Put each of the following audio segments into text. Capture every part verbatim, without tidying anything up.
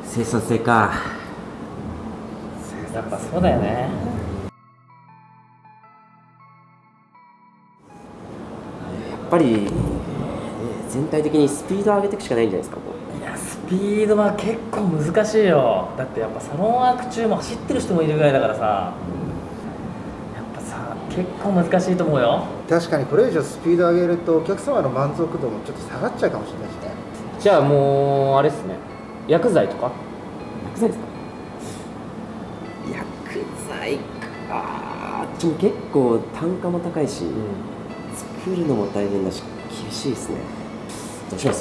生産性か。 やっぱそうだよね。 やっぱり全体的にスピードを上げていくしかないんじゃないですか。 いやスピードは結構難しいよ。だってやっぱサロンワーク中も走ってる人もいるぐらいだからさ、やっぱさ結構難しいと思うよ。 確かにこれ以上スピード上げるとお客様の満足度もちょっと下がっちゃうかもしれないしね。 じゃあもうあれですね、薬剤とか。 薬剤ですか。薬剤か。でも結構単価も高いし、うん、作るのも大変だし厳しいですね。どうします？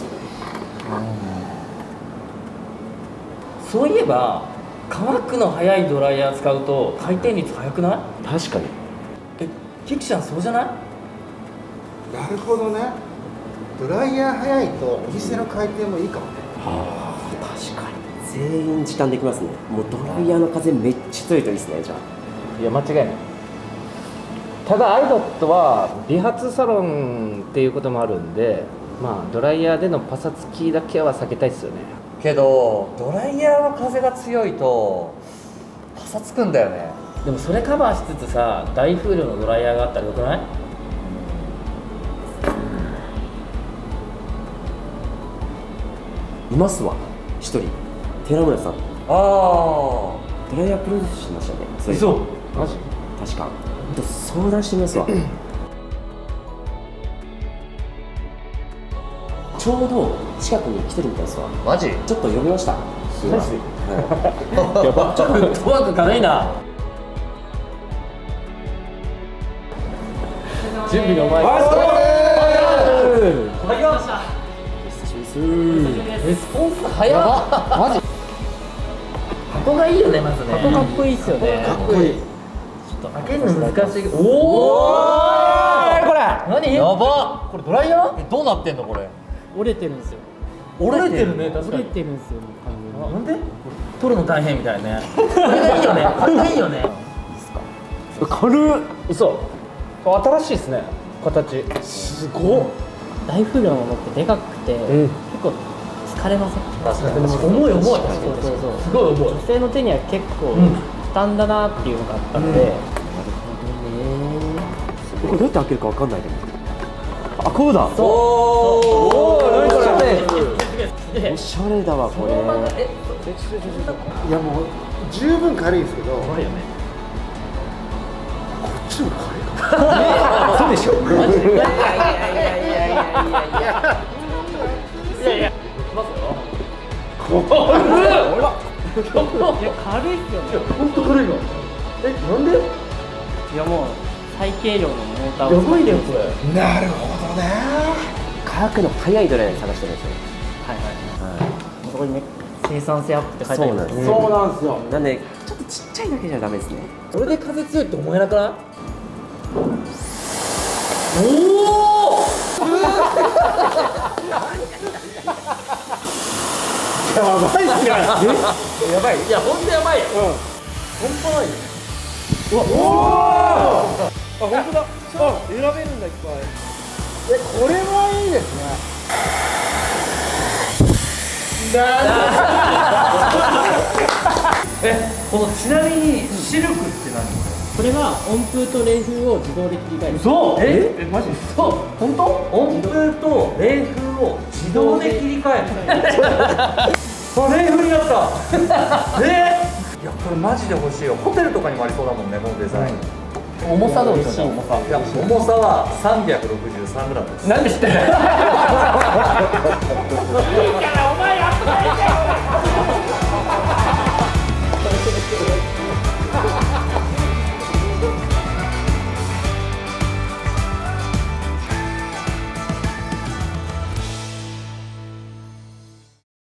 そういえば乾くの早いドライヤー使うと回転率速くない？ 確かに。 え、キキちゃんそうじゃない？ なるほどね。ドライヤー早いとお店の回転もいいかもね。 はあ、確かに全員時短できますね。もうドライヤーの風めっちゃ強いといいですね。じゃあいや間違いない。ただアイドットは美髪サロンっていうこともあるんで、まあドライヤーでのパサつきだけは避けたいですよね。 けどドライヤーの風が強いとパサつくんだよね。 でもそれカバーしつつさ、大風量のドライヤーがあったらよくない？ いますわ、一人寺村さん。ああ、ドライヤープロデュースしましたね。そうそう、 マジ確か相談してみますわ。ちょうど近くに来てるみたいですわ。 マジ？ ちょっと呼びました。 マジ？やば、ちょっとフットワーク軽いな。準備がうまい。レスポンス早っ。マジ？箱がいいよね、まずね。 箱かっこいいっすよね。 かっこいい。ちょっと開けるの難しい。おお。これ。何？ やば。 これドライヤー？ え、どうなってんのこれ？ 折れてるんですよ。 折れてるね、確かに。 折れてるんですよ。 なんで？取るの大変みたいね。これがいいよね。これがいいよね。 軽っ。嘘。新しいですね。形。すごっ。 大風量のものってでかくて、うん、結構疲れません？ 確かに重い重い。そうそうそう。すごい重い。 女性の手には結構負担だなっていうのがあったので、うん、なるほどね。これどうやって開けるかわかんないでも。あ、こうだ。 そう。おお、何これ。 おしゃれだわこれ。 いやもう十分軽いですけど。 軽いよね。 こっちも軽いかも。 そうでしょ。 マジで。いやいやいやいやいやいやいや。いやいや。きますよ。 いや軽いっすよね。 本当軽いの。え、なんで？ いやもう最軽量のモーターを。 やばいねこれ。 なるほどね。 乾くの早いドライヤー探してるんですよ。 はいはいはい。そこにね生産性アップって書いてあります。 そうなんですよ。 なんでちょっとちっちゃいだけじゃダメですね。 これで風強いって思えなくない？おお。 やばいっすね。 やばい。いや本当やばいよ。うん。本当ないよ。 うわ、おお。あ、本当だ。あ、 選べるんだいっぱい。 え、これはいいですね。 え、このちなみにシルクって何これ？ これは温風と冷風を自動で切り替える。 そう。え？え、マジ？そう。本当？温風と冷風を自動で切り替える。あ、冷風になった。えー？いや、これマジで欲しいよ。ホテルとかにもありそうだもんね、このデザイン。重さどうですか？重さ。いや、重さはさんびゃくろくじゅうさんグラムです。なんで知ってる？